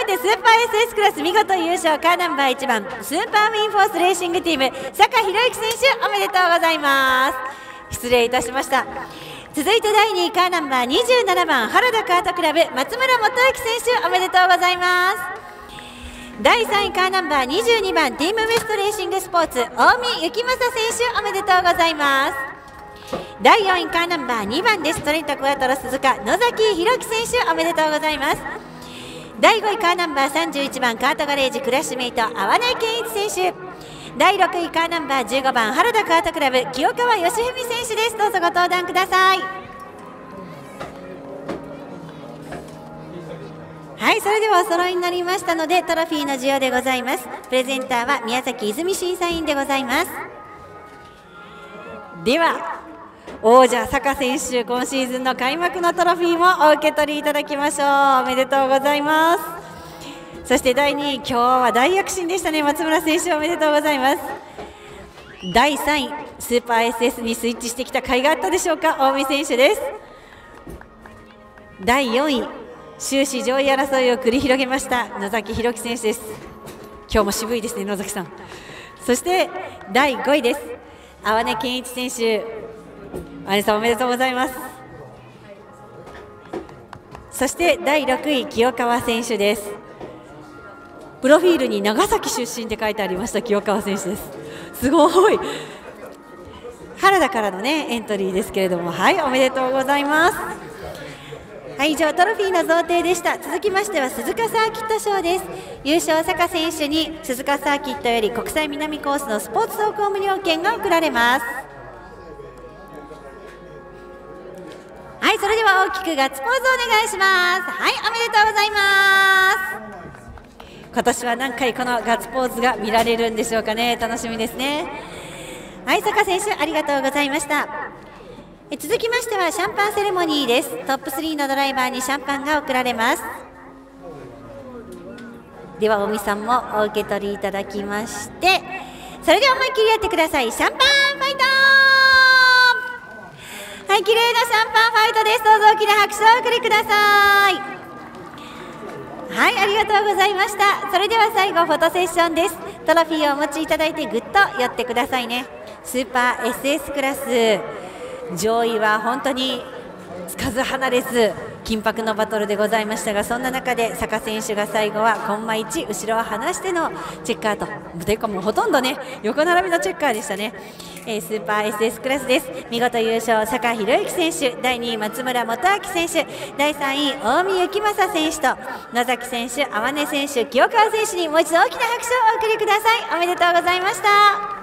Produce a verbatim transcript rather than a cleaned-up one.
てスーパー エスエス クラス見事優勝カーナンバーいちばんスーパーウィンフォースレーシングチーム坂博之選手おめでとうございます。失礼いたしました。続いてだいにいカーナンバーにじゅうななばん原田カートクラブ松村元明選手おめでとうございます。だいさんいカーナンバーにじゅうにばんティームウエストレーシングスポーツ近江幸正選手おめでとうございます。だいよんいカーナンバーにばんでストレントクワトロ鈴鹿野崎弘樹選手おめでとうございます。だいごいカーナンバーさんじゅういちばんカートガレージクラッシュメイト淡根健一選手。だいろくいカーナンバーじゅうごばん原田カートクラブ清川義文選手です。どうぞご登壇ください。はい、それではお揃いになりましたのでトロフィーの授与でございます。プレゼンターは宮崎泉審査員でございます。では王者坂選手今シーズンの開幕のトロフィーもお受け取りいただきましょう。おめでとうございます。そしてだいにい今日は大躍進でしたね。松村選手おめでとうございます。だいさんいスーパー エスエス にスイッチしてきた甲斐があったでしょうか近江選手です。だいよんい終始上位争いを繰り広げました野崎弘樹選手です。今日も渋いですね野崎さん。そしてだいごいです淡根健一選手。淡根さんおめでとうございます。そしてだいろくい清川選手です。プロフィールに長崎出身って書いてありました清川選手です。すごい原田からのねエントリーですけれども、はいおめでとうございます。はい、以上トロフィーの贈呈でした。続きましては鈴鹿サーキット賞です。優勝坂選手に鈴鹿サーキットより国際南コースのスポーツ走行無料券が贈られます。はい、それでは大きくガッツポーズお願いします。はい、おめでとうございます。今年は何回このガッツポーズが見られるんでしょうかね。楽しみですね。はい、坂選手ありがとうございました。え続きましてはシャンパンセレモニーです。トップスリーのドライバーにシャンパンが贈られます。では近江さんもお受け取りいただきまして、それでは思いっきりやってください。シャンパンファイト。はい、綺麗なシャンパンファイトです。どうぞ大きな拍手をお送りください。はい、ありがとうございました。それでは最後フォトセッションです。トロフィーをお持ちいただいてぐっと寄ってくださいね。スーパー エスエス クラス上位は本当につかず離れず緊迫のバトルでございましたが、そんな中で坂選手が最後はコンマいち後ろを離してのチェッカーとというかもうほとんどね横並びのチェッカーでしたね。えー、スーパー エスエス クラスです。見事優勝坂博之選手、だいにい松村元明選手、だいさんい近江幸正選手と野崎選手、淡根選手、清川選手にもう一度大きな拍手をお送りください。おめでとうございました。